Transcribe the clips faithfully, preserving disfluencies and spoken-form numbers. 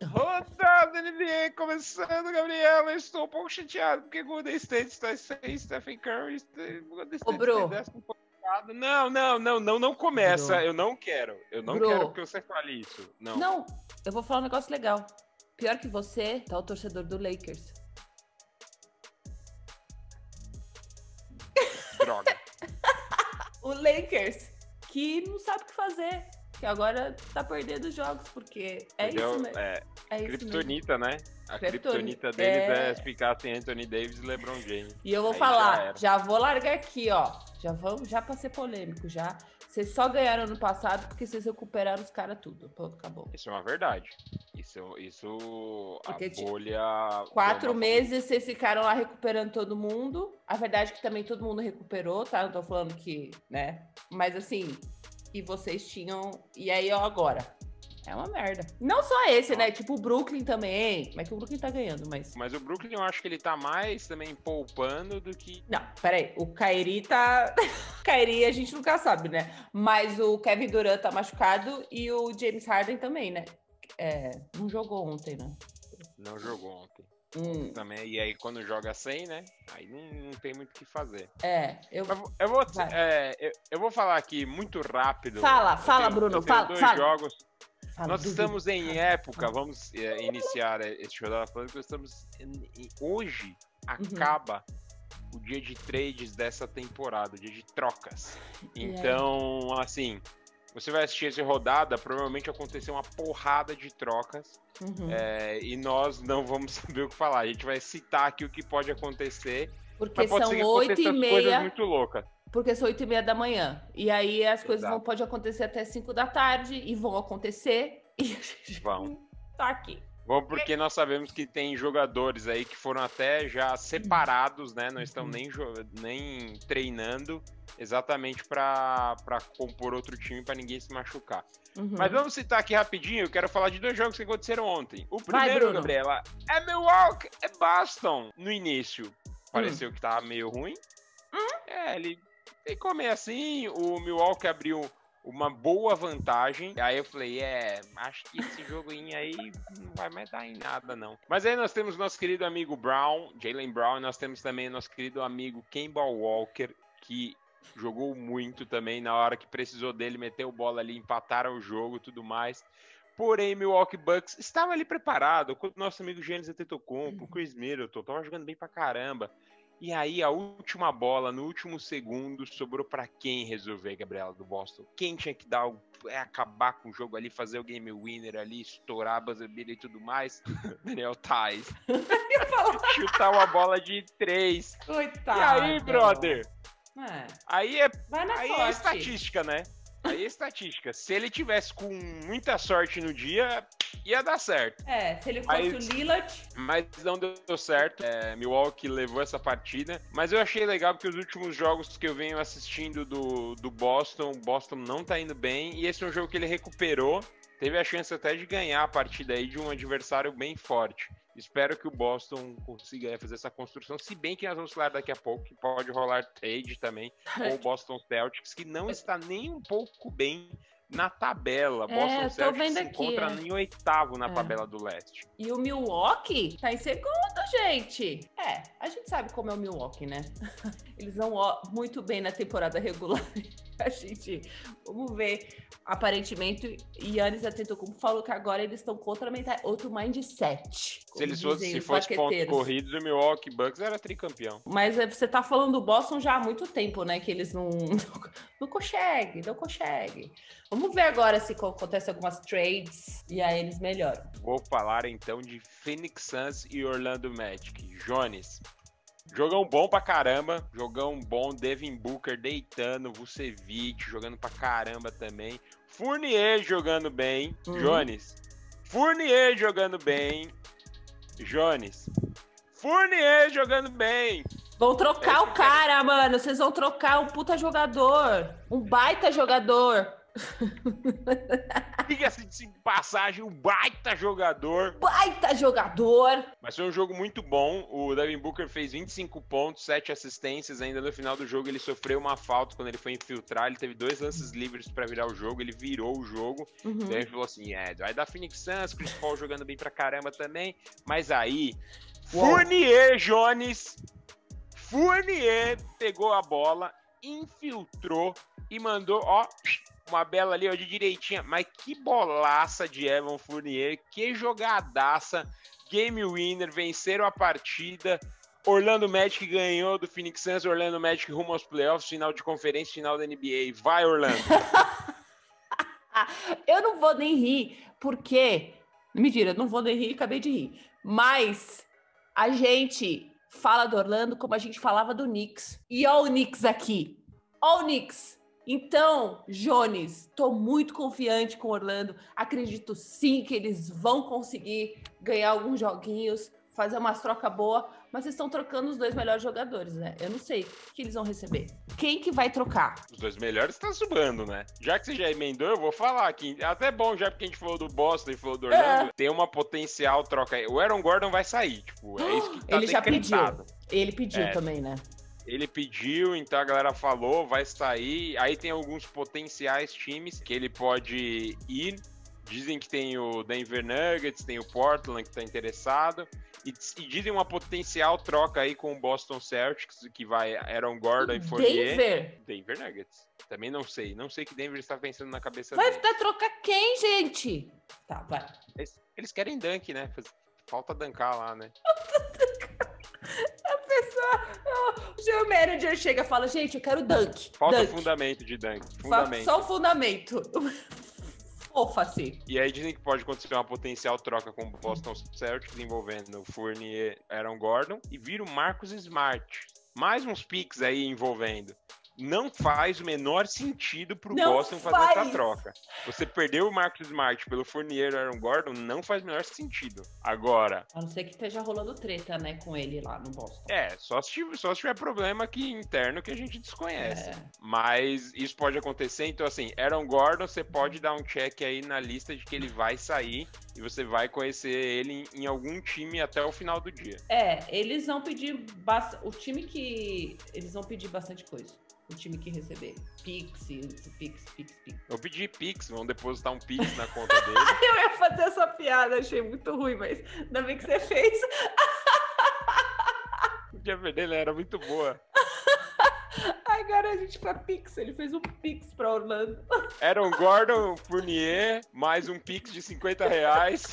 Rodada N B A começando, Gabriela. Eu estou um pouco chateado porque o Golden State está sem Stephen Curry. O Golden State Ô, Bro. está décimo colocado. Não, não, não, não, não começa. Bro. Eu não quero. Eu não Bro. quero que você fale isso. Não. Não, eu vou falar um negócio legal. Pior que você, tá o torcedor do Lakers. Droga. O Lakers, que não sabe o que fazer. Que agora tá perdendo jogos, porque é Entendeu? isso mesmo. É, É isso Kryptonita, né? A Kryptonita. Kryptonita deles é... É... ficar sem Anthony Davis e LeBron James. E eu vou Aí falar, já já, vou largar aqui, ó. Já vamos, já pra ser polêmico, já. Vocês só ganharam no passado porque vocês recuperaram os caras tudo. Pronto, acabou. Isso é uma verdade. Isso, isso Porque, a tipo, bolha... Quatro uma... meses vocês ficaram lá recuperando todo mundo. A verdade é que também todo mundo recuperou, tá? Não tô falando que, né? Mas assim, e vocês tinham... E aí, ó, agora... É uma merda. Não só esse, né? Tipo o Brooklyn também. Mas que o Brooklyn tá ganhando, mas... Mas o Brooklyn eu acho que ele tá mais também poupando do que... Não, peraí. O Kyrie tá... Kyrie a gente nunca sabe, né? Mas o Kevin Durant tá machucado e o James Harden também, né? É, não jogou ontem, né? Não jogou ontem. Hum. Também, e aí quando joga sem, né? Aí não, não tem muito o que fazer. É, eu... Mas eu vou, é, eu, eu vou falar aqui muito rápido. Fala, fala, tenho, Bruno, eu tenho fala, dois fala. jogos... Fala, Nós Dudu. estamos em época, vamos é, iniciar este rodada falando que nós estamos... Em, hoje acaba uhum. o dia de trades dessa temporada, o dia de trocas. Então, yeah. assim, você vai assistir essa rodada, provavelmente aconteceu uma porrada de trocas uhum. é, e nós não vamos saber o que falar. A gente vai citar aqui o que pode acontecer, porque mas pode são ser que oito e meia... coisas muito loucas. Porque são oito e meia da manhã. E aí as coisas Exato. vão, pode acontecer até cinco da tarde e vão acontecer. E a gente vão. tá aqui. Bom, porque nós sabemos que tem jogadores aí que foram até já separados, né? Não estão nem, nem treinando exatamente para compor outro time para ninguém se machucar. Uhum. Mas vamos citar aqui rapidinho, eu quero falar de dois jogos que aconteceram ontem. O primeiro, Vai, Gabriela, é Milwaukee, é Boston. No início, pareceu uhum. que tava meio ruim. Uhum. É, ele ficou meio assim, o Milwaukee abriu uma boa vantagem. Aí eu falei, é, acho que esse joguinho aí não vai mais dar em nada, não. Mas aí nós temos nosso querido amigo Brown, Jaylen Brown, e nós temos também nosso querido amigo Kemba Walker, que jogou muito também na hora que precisou dele, meteu bola ali, empataram o jogo e tudo mais. Porém, Milwaukee Bucks estava ali preparado, com o nosso amigo Giannis Antetokounmpo, o Chris Middleton, tava jogando bem pra caramba. E aí, a última bola, no último segundo, sobrou pra quem resolver, Gabriela, do Boston? Quem tinha que dar o, é, acabar com o jogo ali, fazer o game winner ali, estourar a buzzer beater e tudo mais? Daniel Theis. Chutar uma bola de três. Coitado. E aí, brother? É. Aí, é, Vai na aí sorte. é estatística, né? Aí é estatística. Se ele tivesse com muita sorte no dia, ia dar certo. É, se ele fosse mas, o Lillard... Mas não deu certo. É, Milwaukee levou essa partida. Mas eu achei legal porque os últimos jogos que eu venho assistindo do, do Boston, o Boston não tá indo bem. E esse é um jogo que ele recuperou. Teve a chance até de ganhar a partida aí de um adversário bem forte. Espero que o Boston consiga fazer essa construção, se bem que nós vamos falar daqui a pouco que pode rolar trade também com o Boston Celtics, que não está nem um pouco bem na tabela. É, Boston Celtics se aqui, encontra é. em oitavo na é. tabela do leste. E o Milwaukee tá em segundo, gente. É, a gente sabe como é o Milwaukee, né? Eles vão ó, muito bem na temporada regular. A gente, vamos ver. Aparentemente, Giannis Antetokounmpo falou que agora eles estão contra a outro mindset. Se eles fossem, se fosse pontos corridos, o Milwaukee Bucks era tricampeão. Mas você tá falando do Boston já há muito tempo, né? Que eles não, não, não conseguem, não conseguem. Vamos ver agora se acontece algumas trades e aí eles melhoram. Vou falar então de Phoenix Suns e Orlando Magic. Jones. Jogão bom pra caramba, jogão bom, Devin Booker deitando, Vucevic jogando pra caramba também, Fournier jogando bem, uhum. Jones, Fournier jogando bem, Jones, Fournier jogando bem. Vão trocar é o cara, que... mano, vocês vão trocar um puta jogador, um baita jogador. diga-se de passagem, um baita jogador. Baita jogador. Mas foi um jogo muito bom. O Devin Booker fez vinte e cinco pontos, sete assistências. Ainda no final do jogo ele sofreu uma falta quando ele foi infiltrar. Ele teve dois lances livres pra virar o jogo. Ele virou o jogo. Uhum. Daí ele falou assim, é, vai dar Phoenix Suns, Chris Paul jogando bem pra caramba também. Mas aí, Uou. Fournier Jones, Fournier pegou a bola, infiltrou e mandou, ó, uma bela ali, ó, de direitinha. Mas que bolaça de Evan Fournier, que jogadaça. Game winner, venceram a partida. Orlando Magic ganhou do Phoenix Suns. Orlando Magic rumo aos playoffs, final de conferência, final da N B A. Vai, Orlando! Eu não vou nem rir, porque... Mentira, não vou nem rir, acabei de rir. Mas a gente fala do Orlando como a gente falava do Knicks. E ó o Knicks aqui. Ó o Knicks. Então, Jones, tô muito confiante com o Orlando. Acredito sim que eles vão conseguir ganhar alguns joguinhos, fazer umas trocas boas, mas vocês estão trocando os dois melhores jogadores, né? Eu não sei o que eles vão receber. Quem que vai trocar? Os dois melhores tá subando, né? Já que você já emendou, eu vou falar aqui. Até bom, já porque a gente falou do Boston e falou do Orlando, é. Tem uma potencial troca aí. O Aaron Gordon vai sair, tipo, é isso que tá Ele já decretado. pediu. Ele pediu é. também, né? Ele pediu, então a galera falou, vai sair. Aí tem alguns potenciais times que ele pode ir. Dizem que tem o Denver Nuggets, tem o Portland que tá interessado. E, e dizem uma potencial troca aí com o Boston Celtics, que vai Aaron Gordon e Fournier. Denver? Denver Nuggets. Também não sei. Não sei que Denver está pensando na cabeça vai dele. Vai trocar quem, gente? Tá, vai. Eles, eles querem dunk, né? Falta dunkar lá, né? A pessoa, o seu manager chega e fala, gente, eu quero dunk. Falta dunk. fundamento de dunk. Fundamento. Só o fundamento. Fofa, assim. E aí dizem que pode acontecer uma potencial troca com o Boston Celtics envolvendo o Fournier, Aaron Gordon e vira o Marcus Smart. Mais uns picks aí envolvendo. Não faz o menor sentido pro não Boston fazer faz. essa troca. Você perdeu o Marcus Smart pelo Fournier e Aaron Gordon, não faz o menor sentido. Agora... A não ser que esteja rolando treta, né, com ele lá no Boston. É, só se tiver, só se tiver problema aqui interno que a gente desconhece. É. Mas isso pode acontecer, então assim, Aaron Gordon, você pode dar um check aí na lista de que ele vai sair e você vai conhecer ele em, em algum time até o final do dia. É, eles vão pedir... Bast... O time que... Eles vão pedir bastante coisa. O time que receber. Pix, Pix, Pix, Pix. Eu pedi Pix, vão depositar um Pix na conta dele. Eu ia fazer essa piada, achei muito ruim, mas ainda bem que você fez. O dia dele era muito boa. Agora a gente foi Pix, ele fez um Pix pra Orlando. Aaron Gordon, Fournier, mais um Pix de cinquenta reais.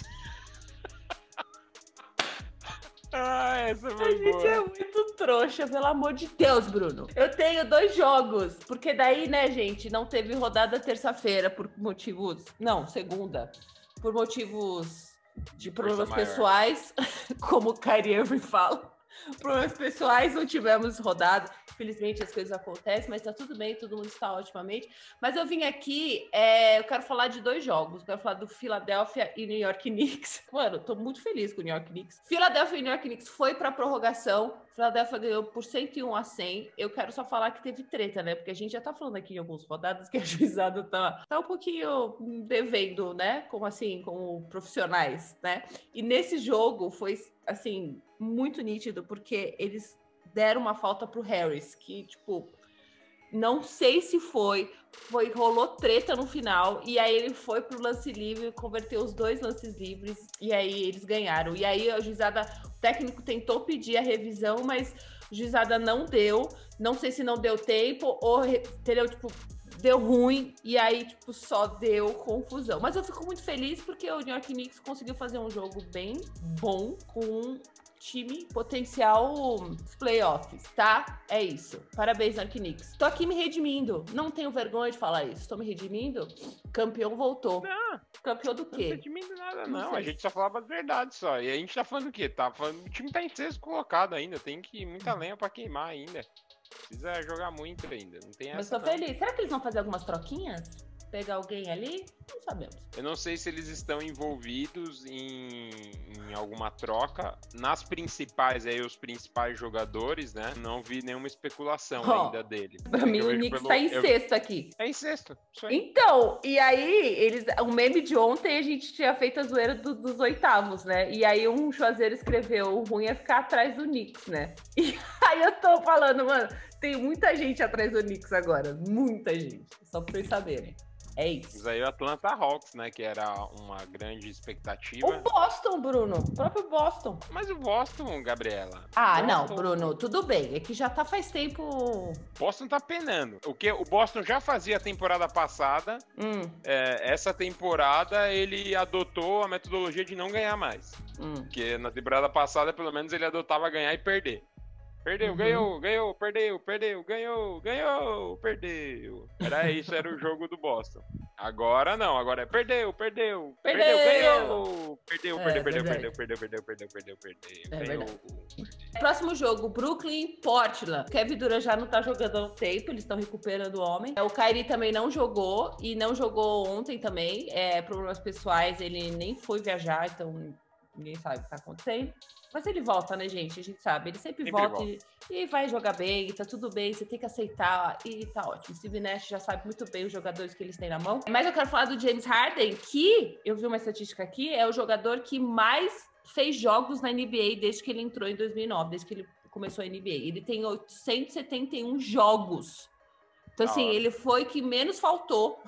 Ah, essa foi a boa. gente é muito trouxa, pelo amor de Deus, Bruno. Eu tenho dois jogos, porque daí, né, gente, não teve rodada terça-feira por motivos... Não, segunda. Por motivos de problemas pessoais, como o Kyrie Irving fala. Problemas pessoais, não tivemos rodada. Infelizmente as coisas acontecem, mas tá tudo bem, todo mundo está otimamente. Mas eu vim aqui, é, eu quero falar de dois jogos. Eu quero falar do Philadelphia e New York Knicks. Mano, eu tô muito feliz com o New York Knicks. Philadelphia e New York Knicks foi pra prorrogação. Philadelphia ganhou por cento e um a cem. Eu quero só falar que teve treta, né? Porque a gente já tá falando aqui em algumas rodadas que a juizada tá, tá um pouquinho devendo, né? Como assim, como profissionais, né? E nesse jogo foi, assim, muito nítido, porque eles deram uma falta pro Harris, que, tipo, não sei se foi, foi, rolou treta no final, e aí ele foi pro lance livre, converteu os dois lances livres, e aí eles ganharam. E aí a juizada, o técnico tentou pedir a revisão, mas a juizada não deu, não sei se não deu tempo, ou, entendeu, tipo, deu ruim, e aí, tipo, só deu confusão. Mas eu fico muito feliz porque o New York Knicks conseguiu fazer um jogo bem bom, com time potencial playoffs, tá? É isso. Parabéns, New York Knicks. Tô aqui me redimindo. Não tenho vergonha de falar isso. Tô me redimindo. Campeão voltou. Não. Campeão do quê? Não tô redimindo nada, não. não. A gente só falava as verdades só. E a gente tá falando o quê? Tá falando... O time tá em sexto colocado ainda. Tem que muita lenha pra queimar ainda. Precisa jogar muito ainda. Não tem essa. Mas tô não. feliz. Será que eles vão fazer algumas troquinhas? Pegar alguém ali? Não sabemos. Eu não sei se eles estão envolvidos em, em em alguma troca. Nas principais, aí, os principais jogadores, né? Não vi nenhuma especulação oh, ainda dele. Pra É mim, o Knicks pelo... tá em eu... sexto aqui. É em sexto, isso aí. Então, e aí, eles, o meme de ontem, a gente tinha feito a zoeira do, dos oitavos, né? E aí, um chuazeiro escreveu, o ruim é ficar atrás do Knicks, né? E aí, eu tô falando, mano, tem muita gente atrás do Knicks agora. Muita gente. Só pra vocês saberem. É isso. Mas aí o Atlanta Hawks, né? Que era uma grande expectativa. O Boston, Bruno. O próprio Boston. Mas o Boston, Gabriela. Ah, Boston... não, Bruno. Tudo bem. É que já tá faz tempo... O Boston tá penando. O que o Boston já fazia a temporada passada. Hum. É, essa temporada ele adotou a metodologia de não ganhar mais. Hum. Porque na temporada passada, pelo menos, ele adotava ganhar e perder. Perdeu, uhum. ganhou, ganhou, perdeu, perdeu, ganhou, ganhou, perdeu. Era isso, era o jogo do Boston. Agora não, agora é perdeu, perdeu, perdeu, perdeu ganhou. Perdeu, é, perdeu, perdeu, perdeu, perdeu, perdeu, perdeu, perdeu, perdeu, é ganhou. Próximo jogo, Brooklyn, Portland. Kevin Durant já não tá jogando há um tempo, eles estão recuperando o homem. O Kyrie também não jogou, e não jogou ontem também. É, problemas pessoais, ele nem foi viajar, então ninguém sabe o que tá acontecendo. Mas ele volta, né, gente? A gente sabe. Ele sempre, sempre volta, volta. E, e vai jogar bem, tá tudo bem, você tem que aceitar e tá ótimo. Steve Nash já sabe muito bem os jogadores que eles têm na mão. Mas eu quero falar do James Harden, que, eu vi uma estatística aqui, é o jogador que mais fez jogos na N B A desde que ele entrou em dois mil e nove, desde que ele começou a N B A. Ele tem oitocentos e setenta e um jogos. Então, assim, ah, ele foi que menos faltou.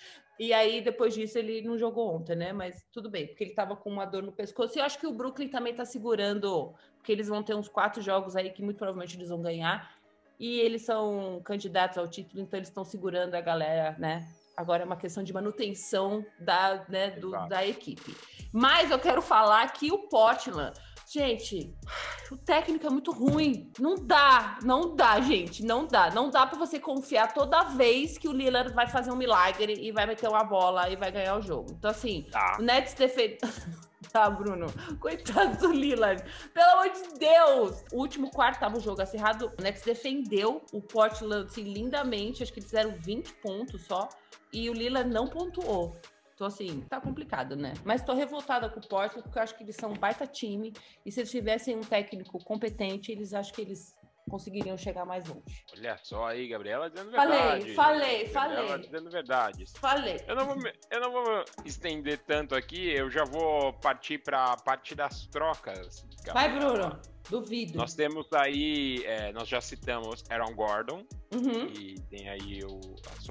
E aí, depois disso, ele não jogou ontem, né? Mas tudo bem, porque ele tava com uma dor no pescoço. E eu acho que o Brooklyn também tá segurando, porque eles vão ter uns quatro jogos aí que muito provavelmente eles vão ganhar. E eles são candidatos ao título, então eles estão segurando a galera, né? Agora é uma questão de manutenção da, né, do, da equipe. Mas eu quero falar que o Portland... Gente, o técnico é muito ruim. Não dá, não dá, gente. Não dá. Não dá pra você confiar toda vez que o Lillard vai fazer um milagre e vai meter uma bola e vai ganhar o jogo. Então, assim, tá. O Nets defende... Tá, Bruno. Coitado do Lillard. Pelo amor de Deus. O último quarto tava o jogo acirrado. O Nets defendeu o Portland assim, lindamente. Acho que eles fizeram vinte pontos só. E o Lillard não pontuou. Então, assim, tá complicado, né? Mas tô revoltada com o Portland, porque eu acho que eles são um baita time. E se eles tivessem um técnico competente, eles acho que eles conseguiriam chegar mais longe. Olha só aí, Gabriela dizendo Falei, verdade. falei, Gabriela falei. dizendo verdade. Falei. Eu não, vou, eu não vou estender tanto aqui, eu já vou partir pra parte das trocas. Gabriela. Vai, Bruno. Duvido. Nós temos aí, é, nós já citamos Aaron Gordon, uhum. e tem aí o...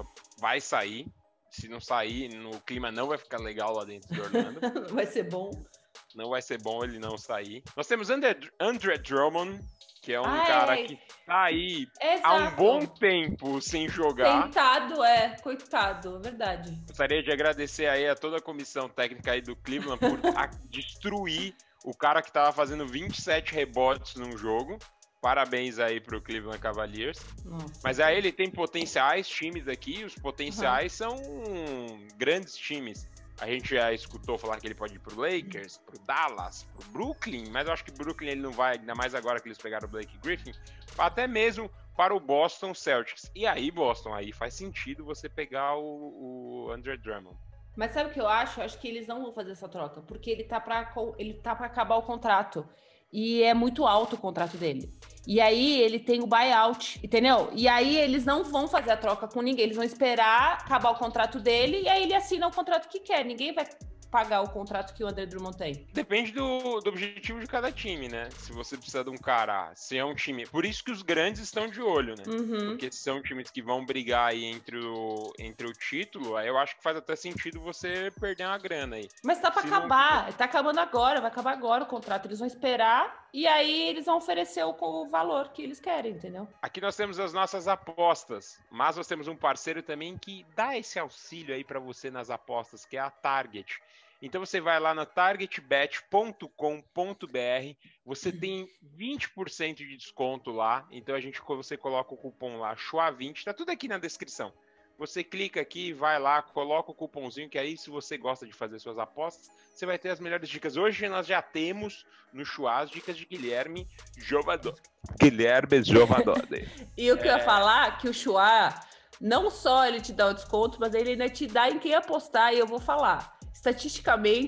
Vai sair. Se não sair, no clima não vai ficar legal lá dentro de Orlando. Vai ser bom. Não vai ser bom ele não sair. Nós temos Andre, Andre Drummond, que é um Ai, cara que tá aí exato. há um bom tempo sem jogar. Tentado, é. Coitado, é verdade. Gostaria de agradecer aí a toda a comissão técnica aí do Cleveland por destruir o cara que tava fazendo vinte e sete rebotes num jogo. Parabéns aí pro Cleveland Cavaliers. Nossa. Mas aí ele tem potenciais times aqui, os potenciais uhum. são grandes times. A gente já escutou falar que ele pode ir pro Lakers, pro Dallas, pro Brooklyn, mas eu acho que Brooklyn ele não vai, ainda mais agora que eles pegaram o Blake Griffin, até mesmo para o Boston Celtics. E aí, Boston, aí faz sentido você pegar o, o Andre Drummond. Mas sabe o que eu acho? Eu acho que eles não vão fazer essa troca, porque ele tá para ele tá para acabar o contrato. E é muito alto o contrato dele. E aí ele tem o buyout, entendeu? E aí eles não vão fazer a troca com ninguém. Eles vão esperar acabar o contrato dele e aí ele assina o contrato que quer. Ninguém vai pagar o contrato que o Andre Drummond tem. Depende do, do objetivo de cada time, né? Se você precisa de um cara, se é um time... Por isso que os grandes estão de olho, né? Uhum. Porque se são times que vão brigar aí entre o, entre o título, aí eu acho que faz até sentido você perder uma grana aí. Mas tá pra se acabar. não... Tá acabando agora. Vai acabar agora o contrato. Eles vão esperar e aí eles vão oferecer o, o valor que eles querem, entendeu? Aqui nós temos as nossas apostas, mas nós temos um parceiro também que dá esse auxílio aí pra você nas apostas, que é a Target. Então você vai lá na target bet ponto com ponto b r, você tem vinte por cento de desconto lá, então a gente, você coloca o cupom lá, C H U A vinte, tá tudo aqui na descrição. Você clica aqui, vai lá, coloca o cupomzinho, que aí se você gosta de fazer suas apostas, você vai ter as melhores dicas. Hoje nós já temos no C H U A as dicas de Guilherme Jovador. Guilherme Jovador. E o que é... eu ia falar, que o C H U A, não só ele te dá o desconto, mas ele ainda te dá em quem apostar, e eu vou falar. Estatisticamente,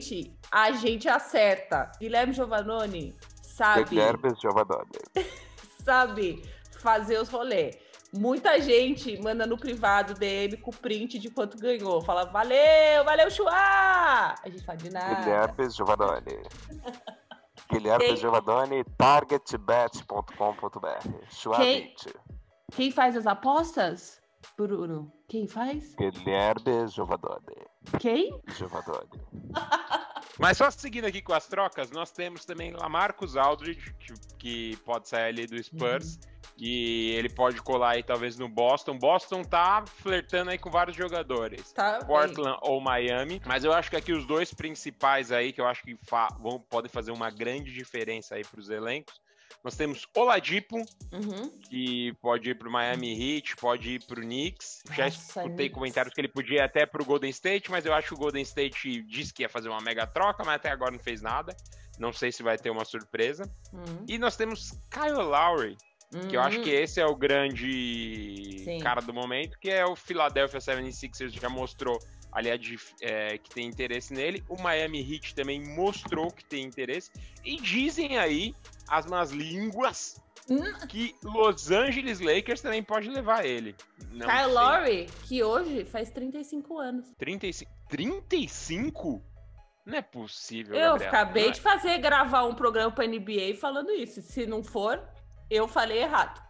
a gente acerta. Guilherme Giovannone sabe... Guilherme Giovannone. sabe fazer os rolês. Muita gente manda no privado D M com print de quanto ganhou. Fala, valeu, valeu, Chua! A gente fala de nada. Guilherme Giovannone. Guilherme Quem... Giovannone, targetbet ponto com ponto br. Chua Quem... vinte. Quem faz as apostas? Bruno. Quem faz? Guilherme Giovannone. Quem? Giovannone. Mas só seguindo aqui com as trocas, nós temos também Lamarcus Aldridge, que, que pode sair ali do Spurs. Uhum. E ele pode colar aí talvez no Boston. Boston tá flertando aí com vários jogadores. Tá Portland ou Miami. Mas eu acho que aqui os dois principais aí, que eu acho que fa vão, podem fazer uma grande diferença aí pros elencos. Nós temos Oladipo, uhum. que pode ir pro Miami Heat, pode ir pro Knicks. Nossa, Já escutei Knicks. comentários que ele podia ir até pro Golden State, mas eu acho que o Golden State disse que ia fazer uma mega troca, mas até agora não fez nada. Não sei se vai ter uma surpresa. Uhum. E nós temos Kyle Lowry, Uhum. que eu acho que esse é o grande Sim. cara do momento, que é o Philadelphia setenta e seis ers já mostrou, aliás, é, que tem interesse nele. O Miami Heat também mostrou que tem interesse. E dizem aí, as más línguas, hum. que Los Angeles Lakers também pode levar ele. Não Kyle sei. Lowry, que hoje faz trinta e cinco anos. trinta e cinco? trinta e cinco? Não é possível, Eu Gabriela. acabei é... de fazer, gravar um programa pra N B A falando isso. Se não for... Eu falei errado.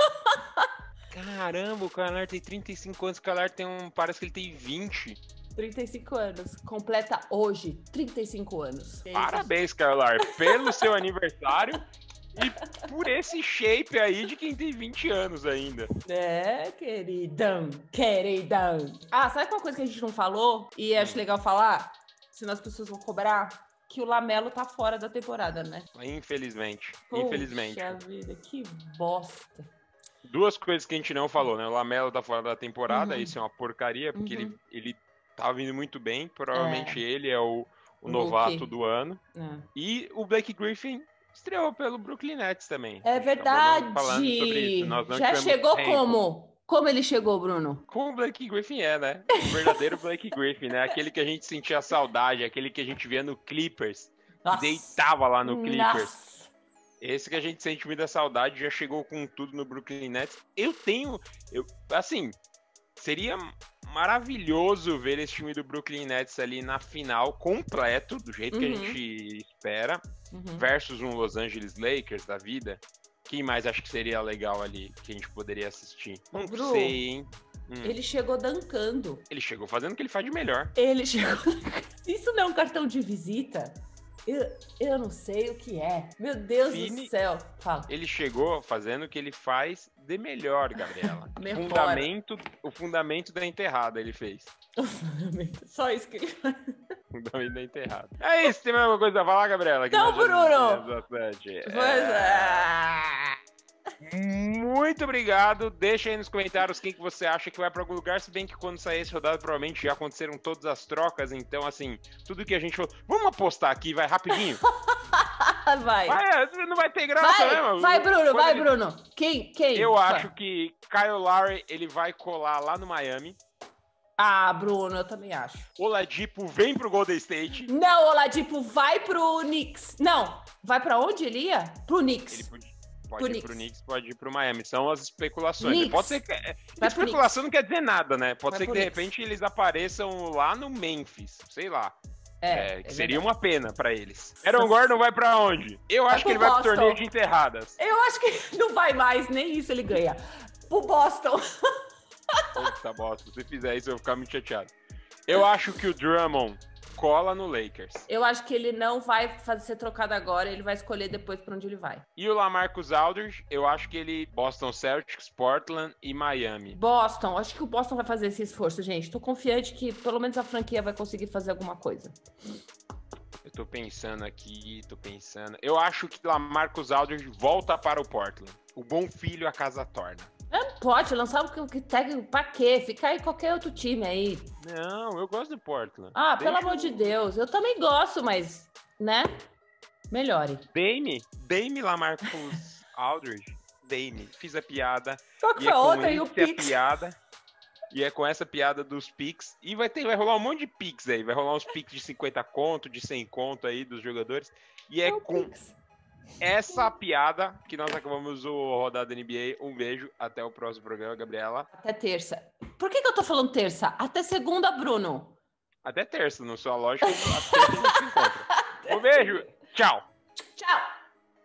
Caramba, o Kyle Lowry tem trinta e cinco anos, o Kyle Lowry tem um... Parece que ele tem vinte. trinta e cinco anos. Completa hoje trinta e cinco anos. Parabéns, Kyle Lowry, pelo seu aniversário e por esse shape aí de quem tem vinte anos ainda. É, queridão, queridão. Ah, sabe uma coisa que a gente não falou? E acho legal falar? Senão as pessoas vão cobrar... que o Lamelo tá fora da temporada, né? Infelizmente. Poxa Infelizmente. vida, que bosta. Duas coisas que a gente não falou, né? O Lamelo tá fora da temporada, uhum. isso é uma porcaria, porque uhum. ele, ele tá vindo muito bem. Provavelmente é. ele é o, o novato do ano. É. E o Blake Griffin estreou pelo Brooklyn Nets também. É verdade! Já chegou tempo. como? Como ele chegou, Bruno? Como o Blake Griffin é, né? O verdadeiro Blake Griffin, né? Aquele que a gente sentia saudade, aquele que a gente via no Clippers, Nossa. que deitava lá no Clippers. Nossa. Esse que a gente sente muita saudade, já chegou com tudo no Brooklyn Nets. Eu tenho... Eu, assim, seria maravilhoso ver esse time do Brooklyn Nets ali na final, completo, do jeito uhum. que a gente espera, uhum. versus um Los Angeles Lakers da vida. Quem mais acha que seria legal ali, que a gente poderia assistir? Não Bru, sei, hein? Hum. Ele chegou dancando. Ele chegou fazendo o que ele faz de melhor. Ele chegou... Isso não é um cartão de visita? Eu, eu não sei o que é. Meu Deus Vini, do céu. Fala. Ele chegou fazendo o que ele faz de melhor, Gabriela. fundamento, o fundamento da enterrada ele fez. Só isso que ele faz. Fundamento da enterrada. É isso, tem mais alguma coisa a falar, Gabriela? Que não, Bruno! Pois é. Muito obrigado. Deixa aí nos comentários quem que você acha que vai para algum lugar. Se bem que quando sair esse rodado, provavelmente já aconteceram todas as trocas. Então, assim, tudo que a gente falou. Vamos apostar aqui, vai rapidinho. Vai. vai. Não vai ter graça, vai, né, mano? Vai, Bruno, vai, ele... Bruno. Quem? Quem? Eu vai. acho que Kyle Lowry ele vai colar lá no Miami. Ah, Bruno, eu também acho. Oladipo vem pro Golden State. Não, Oladipo vai pro Knicks. Não, vai pra onde ele ia? Pro Knicks. Ele pode, pode ir Knicks. pro Knicks, pode ir pro Miami. São as especulações. Knicks. Pode ser que... Especulação não quer dizer nada, né? Pode vai ser que de Knicks. repente eles apareçam lá no Memphis, sei lá. É, é, que é seria verdade. uma pena pra eles. Aaron Gordon vai pra onde? Eu vai acho que ele Boston. vai pro torneio de enterradas. Eu acho que não vai mais, nem isso ele ganha. Pro Boston. Puta bosta, se fizer isso eu vou ficar muito chateado. Eu acho que o Drummond cola no Lakers. Eu acho que ele não vai fazer ser trocado agora, ele vai escolher depois pra onde ele vai. E o Lamarcus Aldridge, eu acho que ele... Boston Celtics, Portland e Miami. Boston, acho que o Boston vai fazer esse esforço, gente. Tô confiante que pelo menos a franquia vai conseguir fazer alguma coisa. Eu tô pensando aqui, tô pensando... Eu acho que Lamarcus Aldridge volta para o Portland. O bom filho a casa torna. Não pode lançar o que tag pra quê? Fica aí qualquer outro time aí. Não, eu gosto do Portland. Ah, Deixa pelo amor de Deus. Eu também gosto, mas, né? Melhore. Dame, Dame Lamarcus Aldridge. Dame. Fiz a piada. Qual que foi a outra? E o Pix? a piada. E é com essa piada dos Pix. E vai, ter, vai rolar um monte de Pix aí. Vai rolar uns Pix de cinquenta conto, de cem conto aí dos jogadores. E é Não, com Pix. essa piada que nós acabamos o Rodada N B A. Um beijo. Até o próximo programa, Gabriela. Até terça. Por que, que eu tô falando terça? Até segunda, Bruno. Até terça. Na sua lógica, até terça a gente se encontra. Um beijo. Tchau. Tchau.